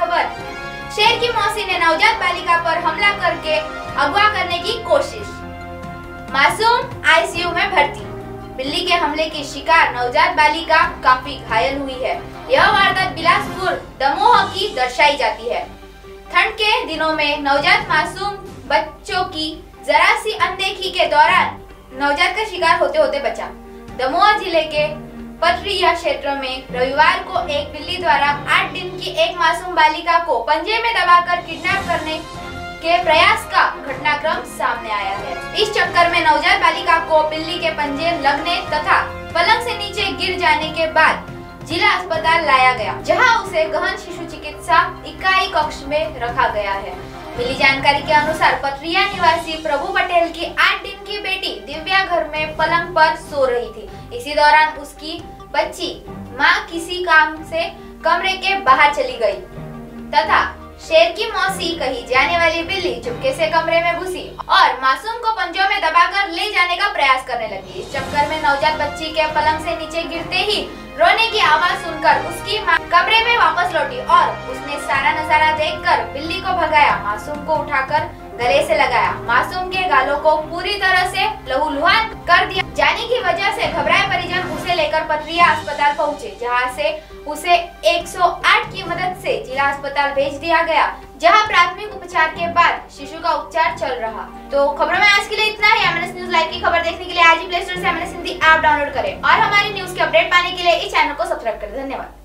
खबर। शेर की मौसी ने नवजात बालिका पर हमला करके अगवा करने की कोशिश। मासूम आईसीयू में भर्ती। बिल्ली के हमले की शिकार नवजात बालिका काफी घायल हुई है। यह वारदात बिलासपुर दमोह की दर्शाई जाती है। ठंड के दिनों में नवजात मासूम बच्चों की जरा सी अनदेखी के दौरान नवजात का शिकार होते होते बचा। दमोह जिले के पथरिया क्षेत्र में रविवार को एक बिल्ली द्वारा 8 दिन की एक मासूम बालिका को पंजे में दबाकर किडनैप करने के प्रयास का घटनाक्रम सामने आया है। इस चक्कर में नवजात बालिका को बिल्ली के पंजे लगने तथा पलंग से नीचे गिर जाने के बाद जिला अस्पताल लाया गया, जहां उसे गहन शिशु चिकित्सा इकाई कक्ष में रखा गया है। मिली जानकारी के अनुसार पथरिया निवासी प्रभु पटेल की 8 दिन की बेटी दिव्या घर में पलंग पर सो रही थी। इसी दौरान उसकी बच्ची मां किसी काम से कमरे के बाहर चली गई तथा शेर की मौसी कही जाने वाली बिल्ली चुपके से कमरे में घुसी और मासूम को पंजों में दबाकर ले जाने का प्रयास करने लगी। इस चक्कर में नवजात बच्ची के पलंग से नीचे गिरते ही रोने की आवाज सुनकर उसकी मां कमरे में वापस लौटी और उसने सारा नजारा देखकर बिल्ली को भगाया, मासूम को उठाकर गले से लगाया। मासूम के गालों को पूरी तरह से लहूलुहान कर दिया जाने की वजह से घबराए परिजन उसे लेकर पथरिया अस्पताल पहुंचे, जहां से उसे 108 की मदद से जिला अस्पताल भेज दिया गया, जहां प्राथमिक उपचार के बाद शिशु का उपचार चल रहा। तो खबरों में आज के लिए इतना ही। एमएनएस न्यूज लाइव की खबर देखने के लिए आज ही प्ले स्टोर से एमएनएस हिंदी ऐप डाउनलोड करें और हमारी न्यूज के अपडेट पाने के लिए इस चैनल को सब्सक्राइब करें। धन्यवाद।